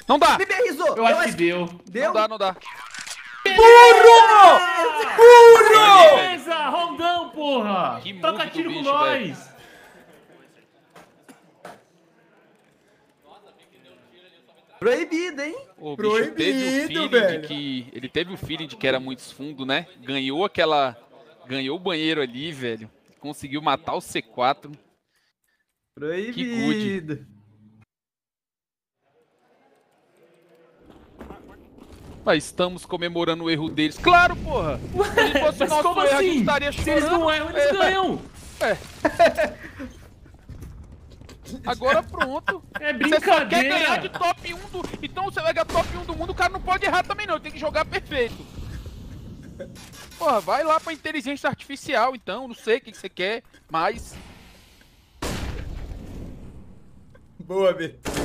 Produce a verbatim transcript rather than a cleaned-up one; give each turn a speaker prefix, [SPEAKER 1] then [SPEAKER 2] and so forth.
[SPEAKER 1] Não dá!
[SPEAKER 2] Me berrizou!
[SPEAKER 3] Eu acho que deu.
[SPEAKER 2] Deu?
[SPEAKER 1] Não dá, não dá.
[SPEAKER 4] Burro! Burro!
[SPEAKER 3] Beleza, Rondão, porra!
[SPEAKER 1] Que move
[SPEAKER 3] Toca
[SPEAKER 1] do
[SPEAKER 3] tiro com
[SPEAKER 1] bicho,
[SPEAKER 3] nós!
[SPEAKER 2] Proibido, hein?
[SPEAKER 1] O bicho teve o
[SPEAKER 4] Proibido,
[SPEAKER 1] feeling
[SPEAKER 4] velho.
[SPEAKER 1] de que. Ele teve o feeling de que era muito fundo, né? Ganhou aquela. Ganhou o banheiro ali, velho. Conseguiu matar o C quatro.
[SPEAKER 2] Proibido.
[SPEAKER 1] Mas estamos comemorando o erro deles. Claro, porra! Se fosse
[SPEAKER 3] Mas
[SPEAKER 1] nosso
[SPEAKER 3] como
[SPEAKER 1] erro, a
[SPEAKER 3] assim?
[SPEAKER 1] gente estaria
[SPEAKER 3] Se eles
[SPEAKER 1] chorando.
[SPEAKER 3] não erram, eles
[SPEAKER 1] É,
[SPEAKER 3] ganham!
[SPEAKER 1] Agora pronto.
[SPEAKER 3] É
[SPEAKER 1] Você só quer ganhar de
[SPEAKER 3] brincadeira!
[SPEAKER 1] top um do... Então você vai ganhar top um do mundo, o cara não pode errar também não, ele tem que jogar perfeito. Porra, vai lá pra inteligência artificial então, não sei o que que você quer, mas...
[SPEAKER 4] Boa, B.